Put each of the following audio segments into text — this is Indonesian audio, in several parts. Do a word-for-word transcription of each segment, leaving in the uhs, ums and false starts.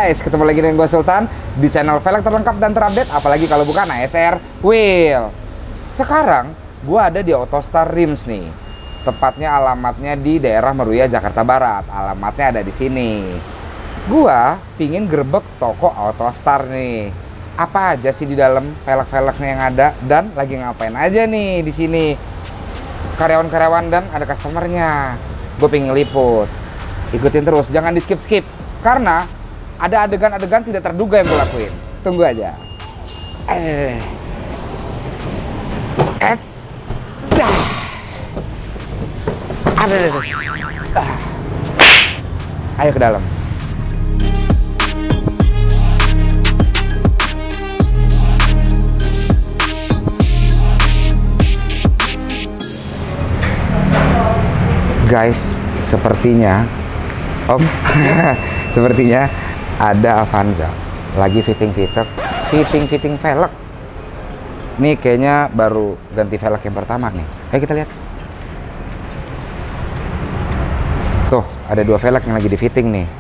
guys, ketemu lagi dengan gue Sultan di channel velg terlengkap dan terupdate, apalagi kalau bukan A S R Wheel. Sekarang gue ada di Autostar Rims nih, tepatnya alamatnya di daerah Meruya, Jakarta Barat. Alamatnya ada di sini. Gue pingin gerbek toko Autostar nih. Apa aja sih di dalam velg-velgnya yang ada dan lagi ngapain aja nih di sini? Karyawan-karyawan dan ada customernya. Gue pingin liput. Ikutin terus, jangan di skip-skip. Karena ada adegan-adegan tidak terduga yang gue lakuin. Tunggu aja. Eh. Eh. Dah. Ada, ada, ada. Ah. Ayo ke dalam. Guys, sepertinya Om, sepertinya ada Avanza lagi fitting-fitting, fitting-fitting velg. Nih kayaknya baru ganti velg yang pertama nih. Ayo kita lihat. Tuh, ada dua velg yang lagi di fitting nih.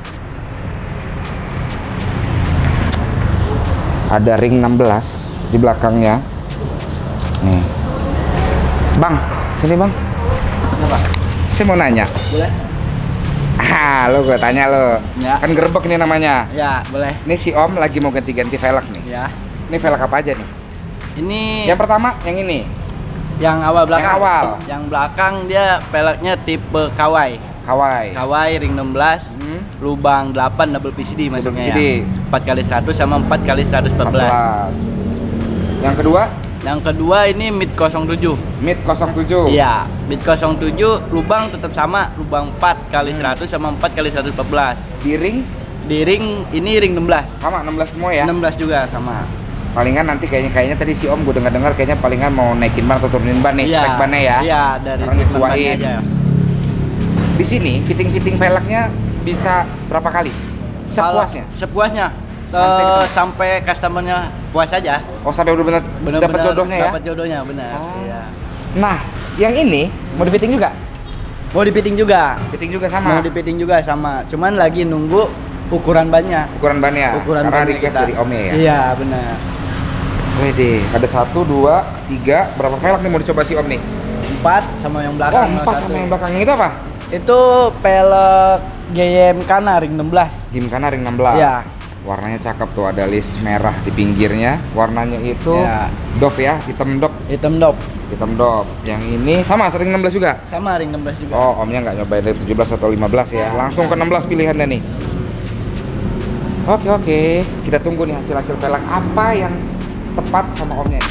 Ada ring enam belas di belakangnya. Nih. Bang, sini Bang. Kenapa? Saya mau nanya. Boleh? Ah, lo gue tanya lo. Ya. Kan gerbek nih namanya. Ya, boleh. Ini si Om lagi mau ganti-ganti velg nih. Ya. Ini velg apa aja nih? Ini Yang pertama, yang ini. yang awal belakang. Yang awal. Yang belakang dia velgnya tipe Kawai. Kawai. Kawai ring enam belas, Hmm. lubang delapan double P C D masuknya P C D. ya. empat kali seratus sama empat kali seratus empat belas. empat belas. Yang kedua, Yang kedua ini mid nol tujuh. mid nol tujuh. Iya, mid nol tujuh lubang tetap sama, lubang empat kali seratus sama empat kali seratus empat belas. Di ring Di ring ini ring enam belas. sama enam belas semua ya. enam belas juga sama. Palingan nanti kayaknya kayaknya tadi si Om gue dengar-dengar kayaknya palingan mau naikin ban atau turunin ban nih, Iya. spek bannya ya. Iya, dari Sekarang bannya disesuaiin. aja. Di sini fitting-fitting velgnya bisa berapa kali? Sepuasnya. Kalau sepuasnya. Sampai Eh, ke- sampai customernya puas aja. Oh, sampai udah benar dapat jodohnya ya. Dapat jodohnya benar. Oh. Iya. Nah, yang ini mau di fitting juga? Mau di fitting juga. Fitting juga sama. Mau di fitting juga sama. Cuman lagi nunggu ukuran bannya. Ukuran bannya. Ukuran Karena bannya request kita. dari Om ya. Iya, benar. Wede, ada satu, dua, tiga, berapa velg nih mau dicoba si Om nih? Empat sama yang Oh, belakang. empat satu. sama yang belakang itu apa? Itu pelek G M Kana ring enam belas. Gimkana ring enam belas. Iya. Warnanya cakep tuh, ada list merah di pinggirnya. Warnanya itu Iya. dop ya, hitam dop, Hitam dop. hitam dop. Yang ini sama sering enam belas juga. Sama ring enam belas juga. Oh, Omnya nggak nyobain dari tujuh belas atau lima belas ya. Langsung ke enam belas pilihannya nih. Oke, oke. Kita tunggu nih hasil-hasil velg apa yang tepat sama Omnya.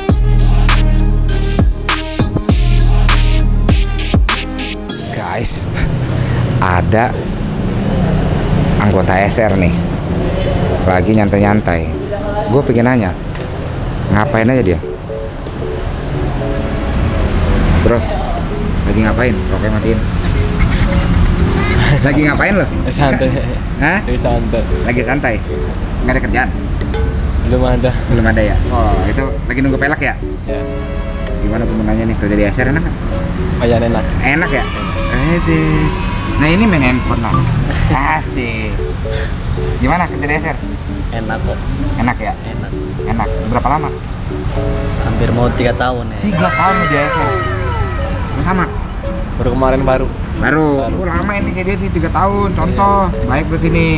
Guys, ada anggota S R nih. Lagi nyantai-nyantai. Gue pengen nanya, ngapain aja dia? Bro, lagi ngapain? Rokoknya matiin. Lagi ngapain lo? Santai. Hah? Lagi santai. Lagi santai? Nggak ada kerjaan? Belum ada. Belum ada ya? Oh, itu lagi nunggu velg ya? Ya. Gimana gue mau nanya nih, kerja di S R enak nggak? Lumayan enak. Enak ya? Ede. Nah ini main handphone lah. Asik. Gimana kerja di S R? Enak kok. Enak ya? Enak. Enak. Berapa lama? Hampir mau tiga tahun ya. Tiga tahun di S R. Lu sama? Baru kemarin baru. Baru. Baru. Oh, lama ini kayak dia di tiga tahun. Contoh. Baik berarti nih.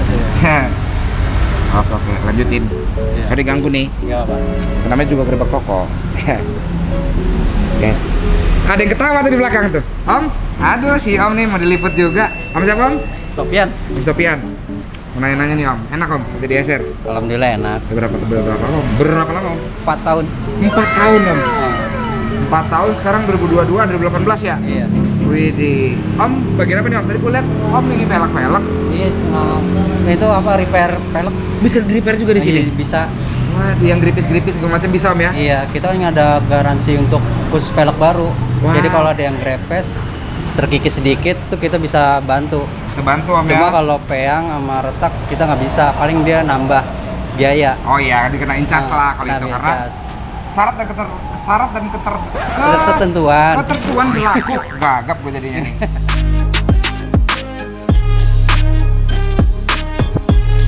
Oke oke lanjutin. Iya. Sorry ganggu nih. Enggak apa. Namanya juga gerbek toko. Guys. Ada yang ketawa tuh di belakang tuh. Om, aduh si Om nih mau diliput juga. Om siapa Om? Sofian. Om Sopian. Mau nanya-nanya nih Om, enak Om kerja di S R? Alhamdulillah enak. Berapa berapa lama? Berapa lama Om? empat tahun. Empat tahun Om. Empat tahun sekarang dua ribu dua puluh dua, dua ribu delapan belas ya? Iya. Widih. Om, bagian apa nih Om? Tadi gue lihat Om ini velg-velg. Iya, uh, itu apa repair pelek Bisa di repair juga di sini? Iya, bisa. Waduh, yang gripis-gripis segala macam bisa Om ya? Iya, kita hanya ada garansi untuk khusus pelek baru. Wah. Jadi kalau ada yang grepes, terkikis sedikit tuh kita bisa bantu. Bisa bantu Om Cuma ya? kalau peang sama retak kita nggak bisa, paling dia nambah biaya. Oh iya, dikenain cas Nah, lah kalau kena itu biaya karena cas. syarat dan keter syarat dan keter Ada ketentuan. ketentuan berlaku. Gagap gue jadinya nih.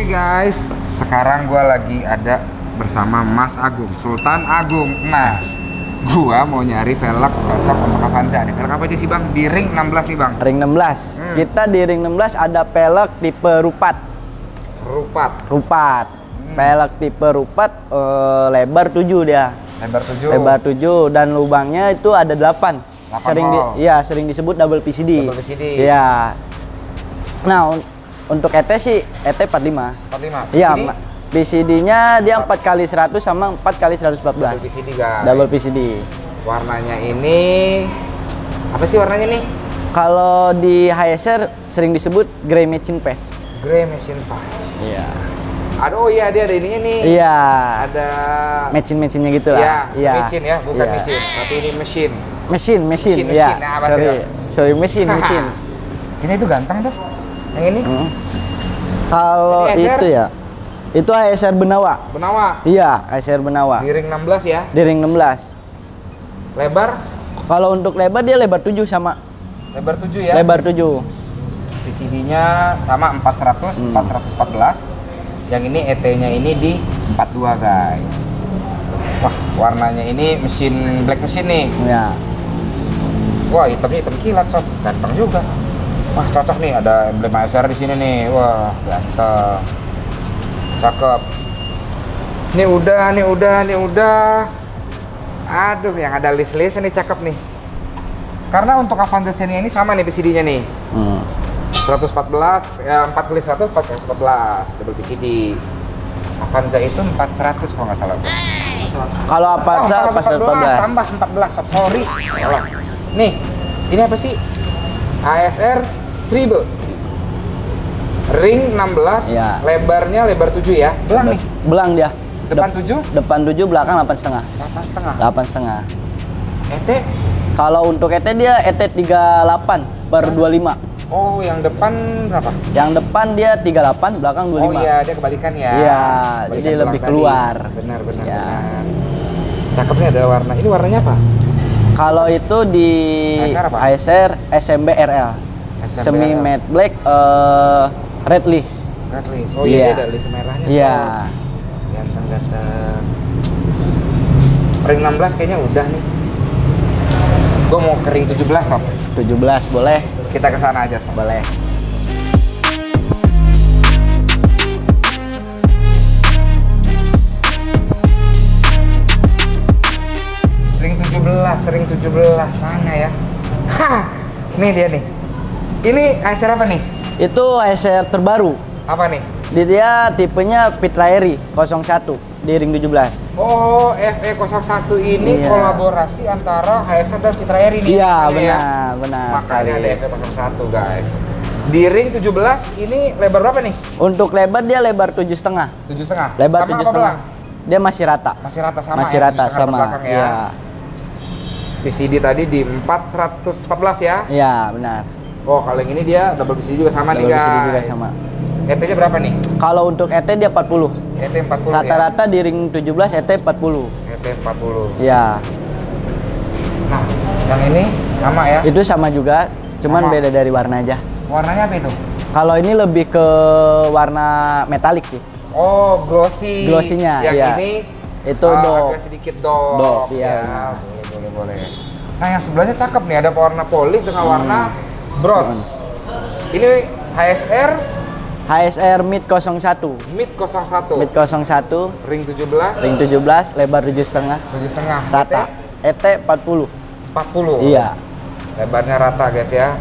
guys, sekarang gua lagi ada bersama Mas Agung, Sultan Agung. Nah, gua mau nyari velg cocok untuk Avanza nih. Velg apa aja sih bang? Di ring enam belas nih bang. Ring enam belas. Hmm. Kita di ring enam belas ada pelek tipe rupat. Rupat. Rupat. Hmm. Pelek tipe rupat eh, lebar tujuh dia. Lebar tujuh. Lebar tujuh dan lubangnya itu ada delapan. delapan Sering di, hole. iya, sering disebut double P C D. Double P C D. Iya. Nah, un untuk E T sih E T empat puluh lima. empat puluh lima. Iya, P C D-nya dia empat kali seratus sama empat kali seratus empat belas. Double P C D guys. Double P C D. Warnanya ini apa sih warnanya nih? Kalau di H S R sering disebut gray machine patch. Grey machine patch. Iya. Aduh, oh iya dia ada ininya nih. Iya. Ada Machine-machinenya gitu Iya, lah. Iya. machine ya, bukan Iya. machine, tapi ini mesin. Mesin, mesin, Mesin, ya. mesin. Nah, apa Sorry, tuh? sorry, mesin, mesin. Ini tuh ganteng tuh. Yang ini Hmm. Kalau Ini H S R? itu ya, itu H S R Benawa. Benawa. Iya, H S R Benawa. Di ring enam belas ya. Di ring enam belas. Lebar Kalau untuk lebar dia lebar tujuh sama. lebar tujuh ya. Lebar tujuh. P C D-nya sama empat ratus, Hmm. empat ratus empat belas. Yang ini E T-nya ini di empat puluh dua, guys. Wah, warnanya ini mesin black mesin nih. Ya. Wah, hitamnya hitam kilat, sob. Ganteng juga. Wah, cocok nih, ada emblem H S R di sini nih. Wah, ganteng. Cakep. Ini udah, nih udah, nih udah. Aduh, yang ada list-list ini cakep nih. Karena untuk Avanza Xenia ini sama nih P C D-nya nih. Hmm. seratus empat belas, ya empat kali seratus, empat kali empat belas, double P C D. Avanza itu empat ratus kalau nggak salah. Kalau apa Oh, sih pas empat belas? tambah empat belas, sob. Sorry. Salah. Nih, ini apa sih? H S R Triple. Ring enam belas, Ya. lebarnya lebar tujuh ya. Belang nih. Belang dia. Depan Dep- tujuh, Depan tujuh, belakang delapan setengah. delapan setengah. Delapan setengah. E T, Kalau untuk E T dia E T tiga puluh delapan per dua puluh lima. oh yang depan berapa? Yang depan dia tiga puluh delapan, belakang dua puluh Oh lima. iya, dia kebalikan ya. Iya, Kebalikan jadi belang lebih tadi. keluar. Benar, benar, Iya. benar. Cakepnya ada warna. Ini warnanya apa? Kalau itu di H S R apa? H S R S M B R L. S M B R L. Semi matte black eh, red list. Red list. Oh iya, Iya. dia ada list merahnya. Iya. sob. Ganteng-ganteng. Ring enam belas kayaknya udah nih. Gue mau ke ring tujuh belas, sob. tujuh belas boleh? Kita ke sana aja, sob. Boleh. Ring tujuh belas, ring tujuh belas mana ya? Hah, nih dia nih. Ini H S R apa nih? Itu H S R terbaru. Apa nih? Di dia tipenya Fitraeri nol satu di ring tujuh belas. Oh, F E nol satu ini Iya. kolaborasi antara H S R dan Fitraeri nih. Iya, makanya ya. benar, benar Makanya sekali. ada F E nol satu, guys. Di ring tujuh belas ini lebar berapa nih? Untuk lebar dia lebar tujuh setengah. tujuh setengah. Lebar Sama tujuh apa setengah. belang? Dia masih rata. Masih rata sama Masih ya, rata tujuh setengah sama. belakang ya. Iya. P C D tadi di empat ratus empat belas ya. Iya, benar. Oh, kalau yang ini dia double P C D juga sama nih, Double guys. P C D juga sama. E T-nya berapa nih? Kalau untuk E T dia empat puluh. E T empat puluh ya. Rata-rata di ring tujuh belas E T empat puluh. E T empat puluh. Iya. Nah, yang ini sama ya. Itu sama juga, cuman Sama. beda dari warna aja. Warnanya apa itu? Kalau ini lebih ke warna metalik sih. Oh, glossy. Glossy-nya, Yang iya. ini Itu ah, dop. agak sedikit dop. Dop, iya, ya. benar. Boleh, boleh, boleh. Nah, yang sebelahnya cakep nih, ada warna polis dengan Hmm. warna bronze. Ini H S R H S R mid nol satu. mid nol satu. Mid nol satu, Ring tujuh belas, ring tujuh belas, lebar tujuh setengah, tujuh setengah. rata. E T empat puluh. empat puluh. Iya. Lebarnya rata, guys ya.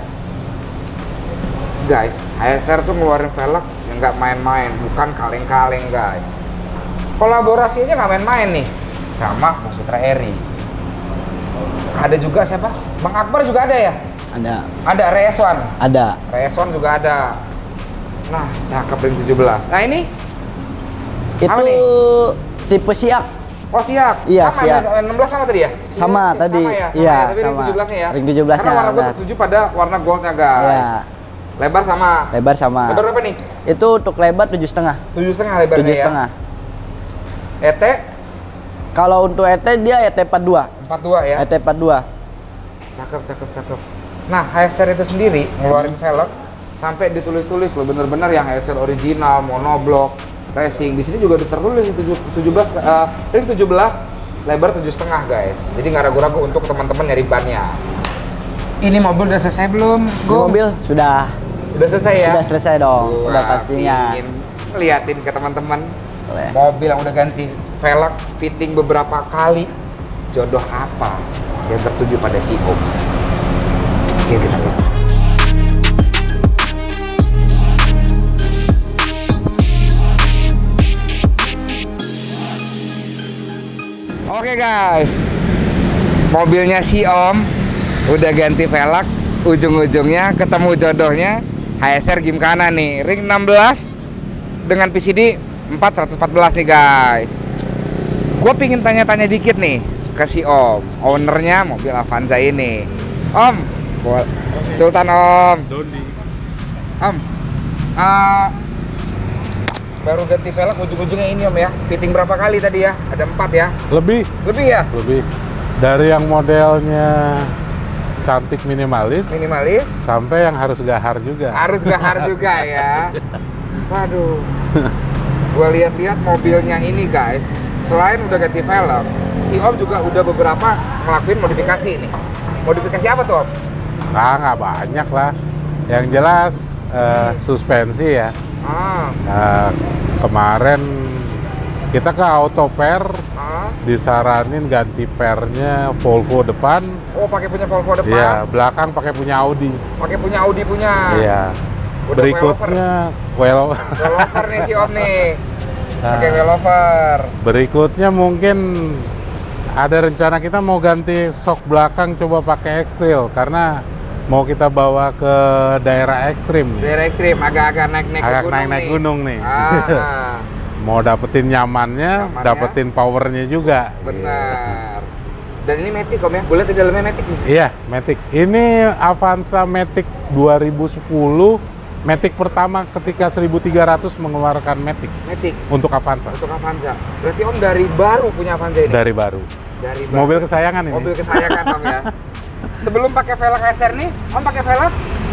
Guys, H S R tuh ngeluarin velg yang nggak main-main, bukan kaleng-kaleng, guys. Kolaborasinya nggak main-main nih sama Bung Fitraeri. Ada juga siapa? Bang Akbar juga ada ya? Ada. Ada Reeswan. Ada. Reeswan juga ada. Nah, cakep ring tujuh belas. Nah, ini Itu Apa nih? tipe siak. oh siap. Iya, sama siap. ya, enam belas sama tadi ya? Sama Siap, tadi. Sama ya, sama Iya, ya, tapi ring sama. tujuh belasnya ya. Ring tujuh belasnya, Karena warna gue benar. tertuju pada warna goldnya, guys. Iya. Lebar sama. Lebar sama. Lebar berapa nih? Itu untuk lebar tujuh setengah. Tujuh setengah lebarnya Tujuh ya. setengah. E T Kalau untuk E T dia E T empat dua. empat puluh dua ya. E T empat dua. Cakep, cakep, cakep. Nah, H S R itu sendiri ngeluarin velg sampai ditulis-tulis loh, bener-bener yang H S R original, monoblock, racing. Di sini juga tertulis tujuh belas, uh, ring tujuh belas, lebar tujuh setengah guys. Jadi nggak ragu-ragu untuk teman-teman nyari bannya. Ini mobil udah selesai belum? Ini mobil sudah Udah selesai ya? sudah selesai dong, Wah, udah pastinya. ingin liatin ke teman-teman. Boleh. Mobil yang udah ganti velg, fitting beberapa kali. Jodoh apa yang tertuju pada si Om? Yuk kita lihat. Oke guys, mobilnya si Om udah ganti velg, ujung-ujungnya ketemu jodohnya H S R Gymkhana nih, ring enam belas dengan P C D empat seratus empat belas nih guys. Gue pingin tanya-tanya dikit nih ke si Om, ownernya mobil Avanza ini. Om, Sultan Om. Om, uh, baru ganti velg, ujung-ujungnya ini Om ya. Fitting berapa kali tadi ya? Ada empat ya? Lebih, Lebih ya? lebih. Dari yang modelnya cantik minimalis, Minimalis. sampai yang harus gahar juga. Harus gahar juga ya. Waduh. Gua lihat-lihat mobilnya ini guys, selain udah ganti velg, si Om juga udah beberapa ngelakuin modifikasi nih. Modifikasi apa tuh Om? Nah, nggak banyak lah. Yang jelas eh, suspensi ya. Ah, Nah, kemarin kita ke Auto Pair, ah. disaranin ganti pernya Volvo depan. Oh, pakai punya Volvo depan. Iya, belakang pakai punya Audi. Pakai punya Audi punya. Iya. Udah Berikutnya well, Wellover nih si Om nih. Nah. Pakai wellover. berikutnya mungkin ada rencana kita mau ganti sok belakang, coba pakai X-Trail karena mau kita bawa ke daerah ekstrim nih. Daerah ekstrim, agak-agak naik-naik Agak gunung naik-naik nih. gunung nih. Ah, Mau dapetin nyamannya, Nyamannya. dapetin powernya juga. benar. Dan ini Matic Om ya, boleh di dalamnya Matic nih. Iya, Matic. Ini Avanza Matic dua ribu sepuluh, Matic pertama ketika seribu tiga ratus mengeluarkan Matic Matic untuk Avanza. untuk Avanza. Berarti Om dari baru punya Avanza ini. Dari baru. Dari baru. Mobil kesayangan ini. Mobil kesayangan Om ya. Sebelum pakai velg H S R nih, Om pakai velg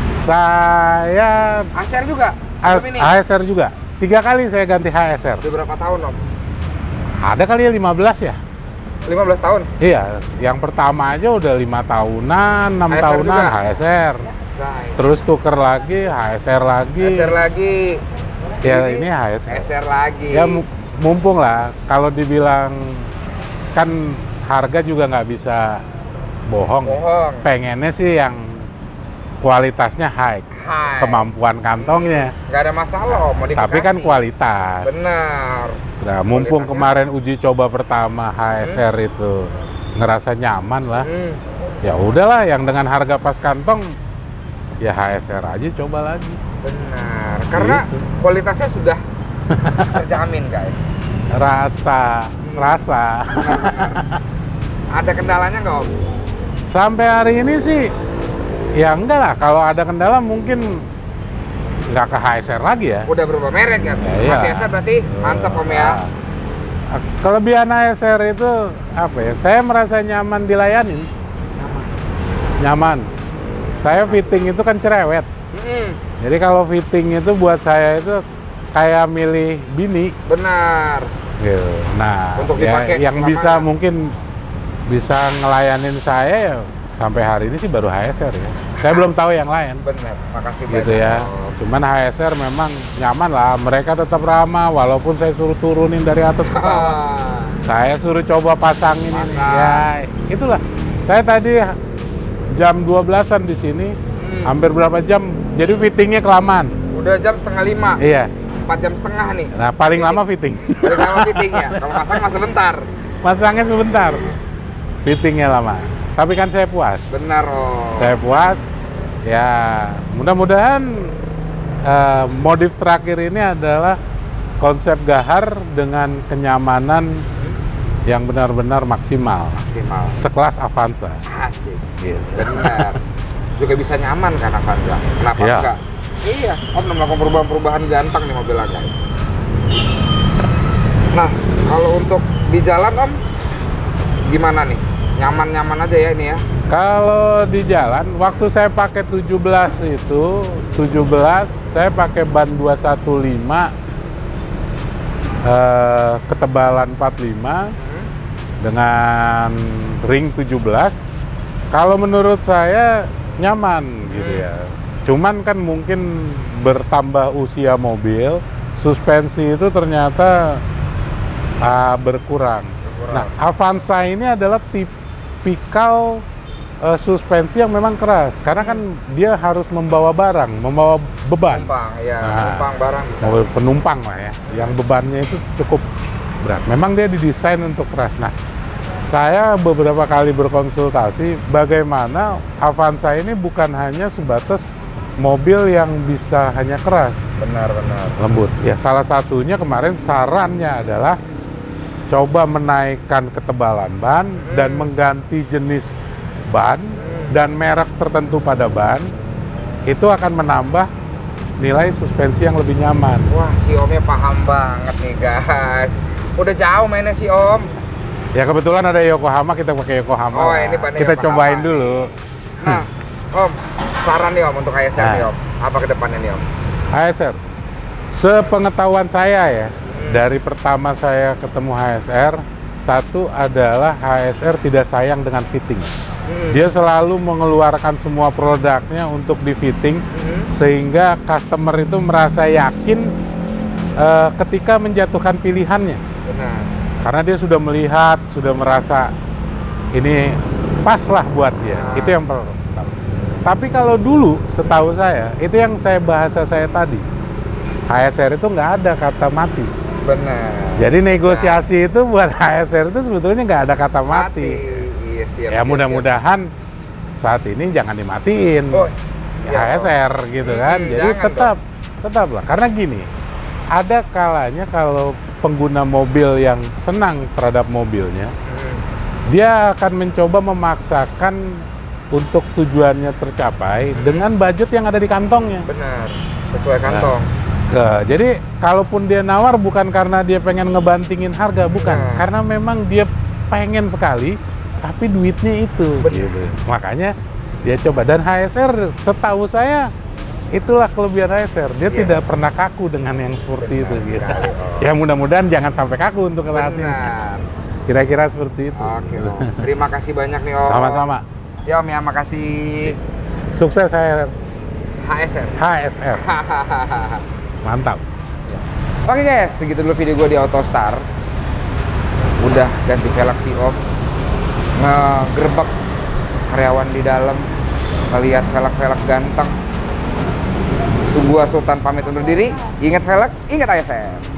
Saya H S R juga. H Sebelum ini. S R juga. Tiga kali saya ganti H S R. Udah berapa tahun Om? Ada kali ya lima belas ya? lima belas tahun. Iya, yang pertama aja udah lima tahunan, enam H S R tahunan juga? H S R. Guys. Terus tuker lagi, H S R lagi. H S R lagi. Ya ini H S R. H S R lagi. Ya mu- mumpung lah, kalau dibilang kan harga juga nggak bisa bohong. ya. Bohong. Pengennya sih yang kualitasnya high, Hai. kemampuan kantongnya. Nggak ada masalah Om, modifikasi. Tapi kan kualitas. Benar. Nah, mumpung Kualitasnya. kemarin uji coba pertama H S R itu ngerasa nyaman lah. Hmm. Ya udahlah, yang dengan harga pas kantong ya H S R aja coba lagi. Benar. Karena Gitu. kualitasnya sudah terjamin guys. Rasa, rasa. Ada kendalanya nggak Om? Sampai hari ini sih ya enggak lah. Kalau ada kendala mungkin nggak ke H S R lagi ya. Udah berubah merek ya? Ya, iya. Masih H S R berarti mantap Om ya. Nah, kelebihan H S R itu apa ya? Saya merasa nyaman dilayanin. Nyaman. Saya fitting itu kan cerewet. Hmm, Jadi kalau fitting itu buat saya itu kayak milih bini. benar. Gitu. Nah, Untuk ya, dipakai yang kemana-mana. bisa mungkin bisa ngelayanin saya ya sampai hari ini sih baru H S R ya. Saya belum tahu yang lain. Benar. Makasih Gitu banyak, ya. Om. Cuman H S R memang nyaman lah. Mereka tetap ramah walaupun saya suruh turunin dari atas ke bawah. Ah, Saya suruh coba pasangin ini. Pasang. Ya, itulah. Saya tadi jam dua belasan di sini, Hmm. hampir berapa jam. Jadi fittingnya kelamaan. udah jam setengah lima. Iya. Empat jam setengah nih. Nah, paling lama fitting. Paling lama fittingnya. Kalau pasang mah sebentar. Pasangnya sebentar. Fittingnya lama. Tapi kan saya puas. Benar Om. Saya puas. Ya, mudah-mudahan eh, modif terakhir ini adalah konsep gahar dengan kenyamanan yang benar-benar maksimal. Maksimal. Sekelas Avanza. Asik. Gitu. Benar. Juga bisa nyaman kan Avanza. Kenapa Iya. enggak? Iya, Om udah melakukan perubahan-perubahan ganteng nih mobilnya guys. Nah, kalau untuk di jalan Om, gimana nih? Nyaman-nyaman aja ya ini ya? Kalau di jalan, waktu saya pakai tujuh belas itu tujuh belas saya pakai ban dua satu lima eh, ketebalan empat puluh lima dengan ring tujuh belas. Kalau menurut saya nyaman gitu ya. Cuman kan mungkin bertambah usia mobil, suspensi itu ternyata uh, berkurang. Berkurang. Nah, Avanza ini adalah tipikal uh, suspensi yang memang keras, karena kan dia harus membawa barang, membawa beban. Penumpang, ya, Nah, penumpang barang bisa. Mobil penumpang lah ya, yang bebannya itu cukup berat. Memang dia didesain untuk keras. Nah, saya beberapa kali berkonsultasi bagaimana Avanza ini bukan hanya sebatas mobil yang bisa hanya keras, Benar-benar. lembut. Ya, salah satunya kemarin sarannya adalah coba menaikkan ketebalan ban dan mengganti jenis ban dan merek tertentu pada ban. Itu akan menambah nilai suspensi yang lebih nyaman. Wah, si Omnya paham banget nih guys. Udah jauh mainnya si Om. Ya kebetulan ada Yokohama, kita pakai Yokohama. Oh, lah. ini bannya kita Yokohama cobain nih. dulu. Nah, Om, saran nih Om untuk H S R nih Nah. Om. Apa ke depannya nih Om? H S R, sepengetahuan saya ya, dari pertama saya ketemu H S R, satu adalah H S R tidak sayang dengan fitting. Dia selalu mengeluarkan semua produknya untuk di fitting, sehingga customer itu merasa yakin eh, ketika menjatuhkan pilihannya. Benar. Karena dia sudah melihat, sudah merasa ini pas lah buat dia. Nah. Itu yang pertama. Tapi kalau dulu, setahu saya, itu yang saya bahasa saya tadi, H S R itu nggak ada kata mati. Benar. Jadi negosiasi itu buat H S R itu sebetulnya nggak ada kata mati. Iya, siap, Ya siap, mudah-mudahan saat ini jangan dimatiin siap. Oh, siap, H S R gitu kan. Hmm, Jadi jangan tetap, tetaplah. Karena gini, ada kalanya kalau pengguna mobil yang senang terhadap mobilnya, Hmm. dia akan mencoba memaksakan untuk tujuannya tercapai dengan budget yang ada di kantongnya. Benar. Sesuai kantong. Nah, jadi kalaupun dia nawar bukan karena dia pengen ngebantingin harga, bukan. Nah. Karena memang dia pengen sekali, tapi duitnya itu. Benar. Gitu. Makanya dia coba. Dan H S R setahu saya itulah kelebihan H S R. Dia Iya. tidak pernah kaku dengan yang seperti Benar itu. Gitu. sekali, Om. Ya mudah-mudahan jangan sampai kaku untuk saat ini. Benar. Kira-kira seperti itu. Oke Om. Terima kasih banyak nih Om. Sama-sama. Ya Om ya, makasih. Sukses saya H S R. H S R. Mantap. Oke guys, segitu dulu video gue di AutoStar. Udah ganti velg si Om, ngegerbek karyawan di dalam, ngeliat velg-velg ganteng. Gua Sultan pamit undur diri. Ingat velg, ingat H S R.